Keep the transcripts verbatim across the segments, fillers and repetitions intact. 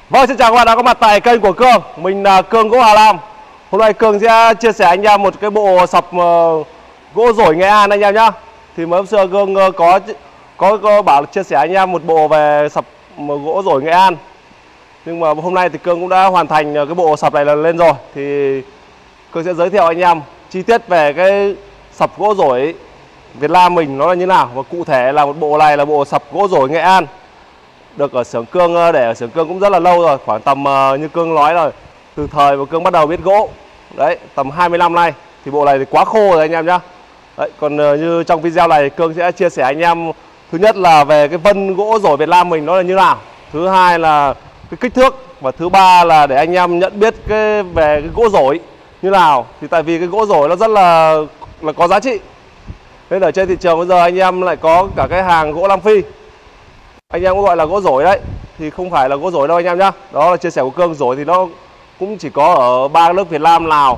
Vâng, xin chào các bạn đã có mặt tại kênh của Cương. Mình là Cương Gỗ Hà Lam. Hôm nay Cương sẽ chia sẻ anh em một cái bộ sập uh, gỗ rổi Nghệ An anh em nhá. Thì mới hôm xưa Cương uh, có, có có bảo chia sẻ anh em một bộ về sập gỗ rổi Nghệ An. Nhưng mà hôm nay thì Cương cũng đã hoàn thành cái bộ sập này là lên rồi. Thì Cương sẽ giới thiệu anh em chi tiết về cái sập gỗ rổi Việt Nam mình nó là như nào. Và cụ thể là một bộ này là bộ sập gỗ rổi Nghệ An, được ở xưởng Cương, để ở xưởng Cương cũng rất là lâu rồi, khoảng tầm uh, như Cương nói rồi, từ thời mà Cương bắt đầu biết gỗ đấy, tầm hai mươi năm nay. Thì bộ này thì quá khô rồi anh em nhá. Đấy, còn uh, như trong video này Cương sẽ chia sẻ anh em, thứ nhất là về cái vân gỗ rổi Việt Nam mình nó là như nào, thứ hai là cái kích thước, và thứ ba là để anh em nhận biết cái về cái gỗ rổi như nào. Thì tại vì cái gỗ rổi nó rất là là có giá trị, nên ở trên thị trường bây giờ anh em lại có cả cái hàng gỗ Nam Phi, anh em có gọi là gỗ rổi đấy, thì không phải là gỗ rổi đâu anh em nhá. Đó là chia sẻ của Cương. Rổi thì nó cũng chỉ có ở ba nước Việt Nam, Lào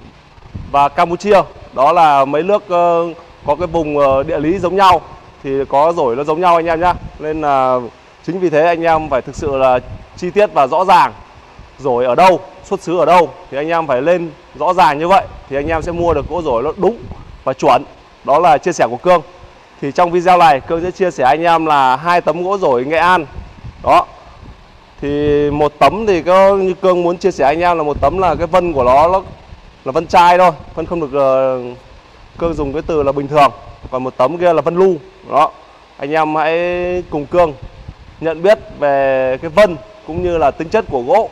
và Campuchia. Đó là mấy nước uh, có cái vùng uh, địa lý giống nhau, thì có rổi nó giống nhau anh em nhá. Nên là chính vì thế anh em phải thực sự là chi tiết và rõ ràng, rổi ở đâu, xuất xứ ở đâu, thì anh em phải lên rõ ràng như vậy thì anh em sẽ mua được gỗ rổi nó đúng và chuẩn. Đó là chia sẻ của Cương. Thì trong video này Cương sẽ chia sẻ anh em là hai tấm gỗ rổi Nghệ An. Đó. Thì một tấm thì có như Cương muốn chia sẻ anh em là một tấm là cái vân của nó, nó là vân chai thôi, vân không được uh, Cương dùng cái từ là bình thường. Còn một tấm kia là vân lu. Đó. Anh em hãy cùng Cương nhận biết về cái vân cũng như là tính chất của gỗ.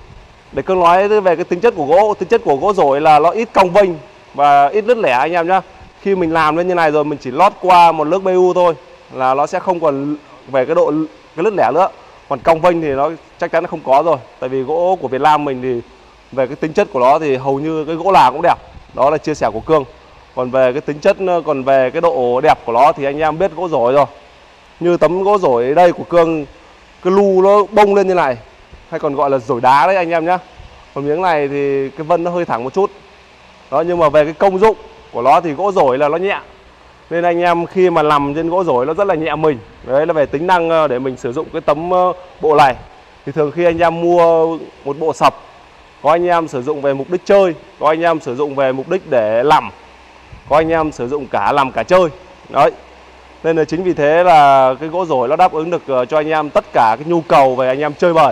Để Cương nói về cái tính chất của gỗ, tính chất của gỗ rổi là nó ít cong vênh và ít nứt lẻ anh em nhá. Khi mình làm lên như này rồi mình chỉ lót qua một lớp bê u thôi là nó sẽ không còn về cái độ cái nứt lẻ nữa. Còn cong vênh thì nó chắc chắn nó không có rồi. Tại vì gỗ của Việt Nam mình thì về cái tính chất của nó thì hầu như cái gỗ nào cũng đẹp. Đó là chia sẻ của Cương. Còn về cái tính chất, còn về cái độ đẹp của nó thì anh em biết gỗ rổi rồi. Như tấm gỗ rổi đây của Cương, cái lu nó bông lên như này, hay còn gọi là rổi đá đấy anh em nhá. Còn miếng này thì cái vân nó hơi thẳng một chút. Đó, nhưng mà về cái công dụng của nó thì gỗ rổi là nó nhẹ, nên anh em khi mà nằm trên gỗ rổi nó rất là nhẹ mình. Đấy là về tính năng để mình sử dụng cái tấm bộ này. Thì thường khi anh em mua một bộ sập, có anh em sử dụng về mục đích chơi, có anh em sử dụng về mục đích để làm, có anh em sử dụng cả làm cả chơi. Đấy, nên là chính vì thế là cái gỗ rổi nó đáp ứng được cho anh em tất cả cái nhu cầu về anh em chơi bời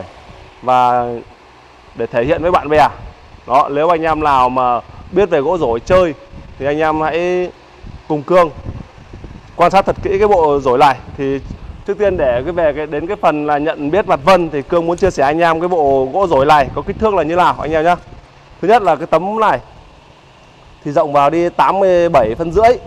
và để thể hiện với bạn bè. Đó, nếu anh em nào mà biết về gỗ rổi chơi thì anh em hãy cùng Cương quan sát thật kỹ cái bộ rổi này. Thì trước tiên để cái về cái đến cái phần là nhận biết mặt vân thì Cương muốn chia sẻ anh em cái bộ gỗ rổi này có kích thước là như nào anh em nhé. Thứ nhất là cái tấm này thì rộng vào đi tám mươi bảy phân rưỡi,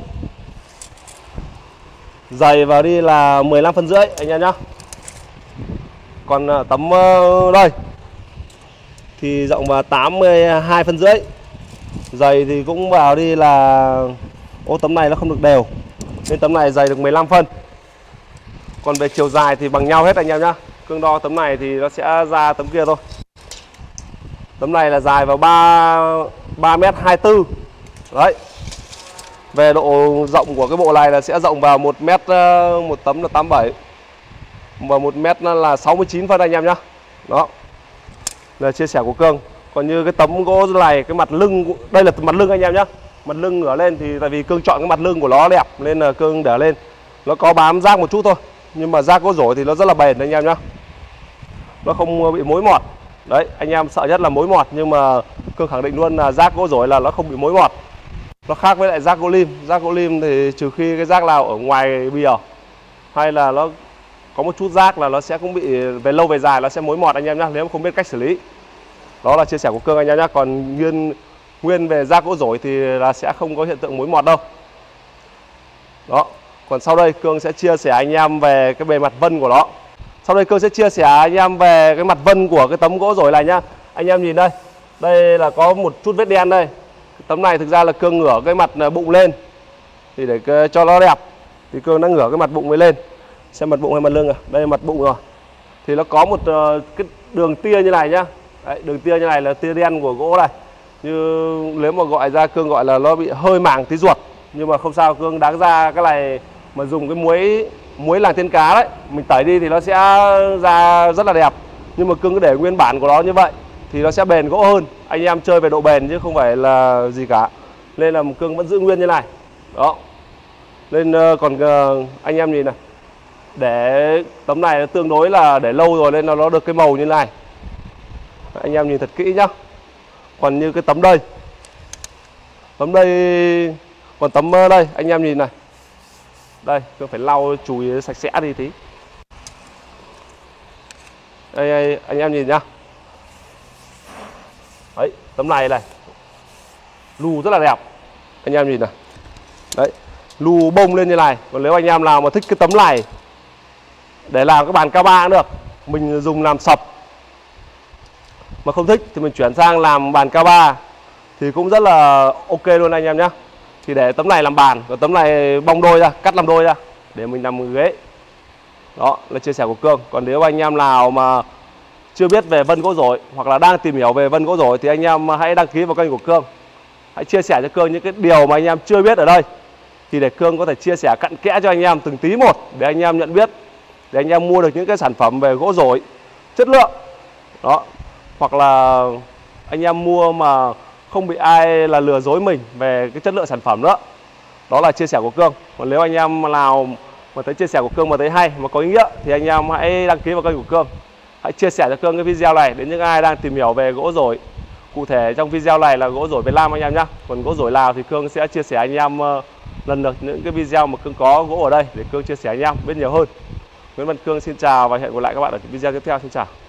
dày vào đi là mười lăm phân rưỡi anh em nhé. Còn tấm đây thì rộng vào tám mươi hai phân rưỡi, dày thì cũng vào đi là ô tấm này nó không được đều nên tấm này dày được mười lăm phân. Còn về chiều dài thì bằng nhau hết anh em nhá. Cương đo tấm này thì nó sẽ ra tấm kia thôi. Tấm này là dài vào ba mét hai mươi tư. Đấy. Về độ rộng của cái bộ này là sẽ rộng vào một mét, một tấm là tám mươi bảy và một mét là sáu mươi chín phân anh em nhá. Đó là chia sẻ của Cương. Còn như cái tấm gỗ này, cái mặt lưng, đây là mặt lưng anh em nhá. Mặt lưng ngửa lên thì tại vì Cương chọn cái mặt lưng của nó đẹp nên là Cương để lên. Nó có bám rác một chút thôi, nhưng mà rác gỗ rổi thì nó rất là bền anh em nhá. Nó không bị mối mọt. Đấy, anh em sợ nhất là mối mọt, nhưng mà Cương khẳng định luôn là rác gỗ rổi là nó không bị mối mọt. Nó khác với lại rác gỗ lim. Rác gỗ lim thì trừ khi cái rác nào ở ngoài bìa hay là nó có một chút rác là nó sẽ cũng bị về lâu về dài nó sẽ mối mọt anh em nhá, nếu không biết cách xử lý. Đó là chia sẻ của Cương anh em nhé. Còn nguyên nguyên về rác gỗ rổi thì là sẽ không có hiện tượng mối mọt đâu. Đó. Còn sau đây Cương sẽ chia sẻ anh em về cái bề mặt vân của nó. Sau đây Cương sẽ chia sẻ anh em về cái mặt vân của cái tấm gỗ rổi này nhá. Anh em nhìn đây, đây là có một chút vết đen đây. Cái tấm này thực ra là Cương ngửa cái mặt bụng lên thì để cho nó đẹp thì Cương đã ngửa cái mặt bụng mới lên. Xem mặt bụng hay mặt lưng à? Đây là mặt bụng rồi. Thì nó có một uh, cái đường tia như này nhá. Đấy, đường tia như này là tia đen của gỗ này. Như nếu mà gọi ra Cương gọi là nó bị hơi mảng tí ruột, nhưng mà không sao, Cương đáng ra cái này mà dùng cái muối muối làng tiên cá đấy, mình tẩy đi thì nó sẽ ra rất là đẹp. Nhưng mà Cương cứ để nguyên bản của nó như vậy thì nó sẽ bền gỗ hơn. Anh em chơi về độ bền chứ không phải là gì cả. Nên là Cương vẫn giữ nguyên như này. Đó. Nên còn anh em nhìn này, để tấm này nó tương đối là để lâu rồi nên nó nó được cái màu như này. Anh em nhìn thật kỹ nhá. Còn như cái tấm đây, tấm đây, còn tấm đây anh em nhìn này, đây Cương phải lau chùi sạch sẽ đi tí. Đây, đây anh em nhìn nhá. Đấy, tấm này này lu rất là đẹp, anh em nhìn này. Đấy, lu bông lên như này. Còn nếu anh em nào mà thích cái tấm này để làm cái bàn ca ba cũng được, mình dùng làm sập, mà không thích thì mình chuyển sang làm bàn ca ba thì cũng rất là ok luôn anh em nhé. Thì để tấm này làm bàn, còn tấm này bong đôi ra, cắt làm đôi ra để mình làm ghế. Đó là chia sẻ của Cương. Còn nếu anh em nào mà chưa biết về vân gỗ rổi hoặc là đang tìm hiểu về vân gỗ rổi thì anh em hãy đăng ký vào kênh của Cương. Hãy chia sẻ cho Cương những cái điều mà anh em chưa biết ở đây, thì để Cương có thể chia sẻ cặn kẽ cho anh em từng tí một để anh em nhận biết, để anh em mua được những cái sản phẩm về gỗ rổi chất lượng. Đó. Hoặc là anh em mua mà không bị ai là lừa dối mình về cái chất lượng sản phẩm nữa. Đó là chia sẻ của Cương. Còn nếu anh em nào mà thấy chia sẻ của Cương mà thấy hay, mà có ý nghĩa thì anh em hãy đăng ký vào kênh của Cương. Hãy chia sẻ cho Cương cái video này đến những ai đang tìm hiểu về gỗ rổi. Cụ thể trong video này là gỗ rổi Việt Nam anh em nhé. Còn gỗ rổi Lào thì Cương sẽ chia sẻ anh em lần lượt những cái video mà Cương có gỗ ở đây để Cương chia sẻ anh em biết nhiều hơn. Nguyễn Văn Cương xin chào và hẹn gặp lại các bạn ở video tiếp theo. Xin chào.